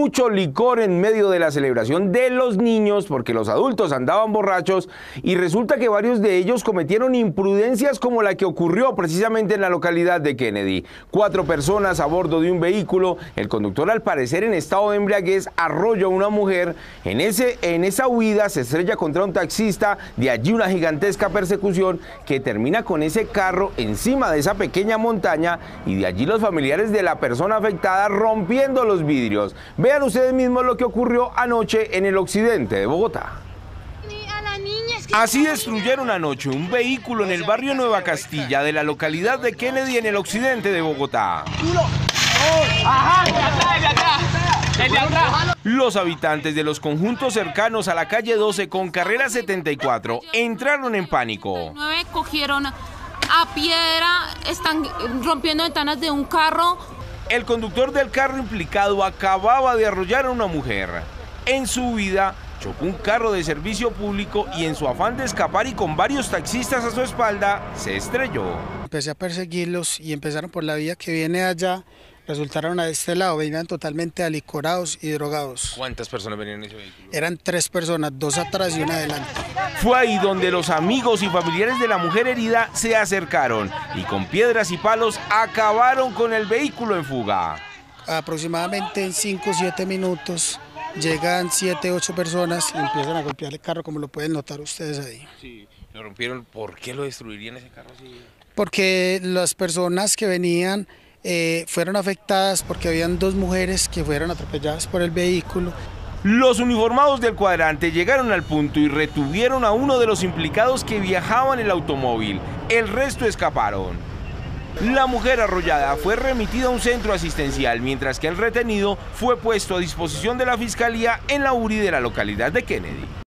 mucho licor en medio de la celebración de los niños porque los adultos andaban borrachos y resulta que varios de ellos cometieron imprudencias como la que ocurrió precisamente en la localidad de Kennedy. 4 personas a bordo de un vehículo, el conductor al parecer en estado de embriaguez arrolla a una mujer, en esa huida se estrella contra un taxista, de allí una gigantesca persecución que termina con ese carro encima de esa pequeña montaña y de allí los familiares de la persona afectada rompiendo los vidrios. Vean ustedes mismos lo que ocurrió anoche en el occidente de Bogotá. Así destruyeron anoche un vehículo en el barrio Nueva Castilla de la localidad de Kennedy en el occidente de Bogotá. Los habitantes de los conjuntos cercanos a la calle 12 con carrera 74 entraron en pánico. Cogieron a piedra, están rompiendo ventanas de un carro. El conductor del carro implicado acababa de arrollar a una mujer. En su huida chocó un carro de servicio público y en su afán de escapar y con varios taxistas a su espalda, se estrelló. Empecé a perseguirlos y empezaron por la vía que viene allá, resultaron a este lado, venían totalmente alicorados y drogados. ¿Cuántas personas venían en ese vehículo? Eran 3 personas, 2 atrás y 1 adelante. Fue ahí donde los amigos y familiares de la mujer herida se acercaron y con piedras y palos acabaron con el vehículo en fuga. Aproximadamente en 5 o 7 minutos llegan 7 o 8 personas y empiezan a golpear el carro, como lo pueden notar ustedes ahí. Sí, lo rompieron. ¿Por qué lo destruirían ese carro así? Porque las personas que venían fueron afectadas porque habían 2 mujeres que fueron atropelladas por el vehículo. Los uniformados del cuadrante llegaron al punto y retuvieron a uno de los implicados que viajaba en el automóvil. El resto escaparon. La mujer arrollada fue remitida a un centro asistencial, mientras que el retenido fue puesto a disposición de la fiscalía en la URI de la localidad de Kennedy.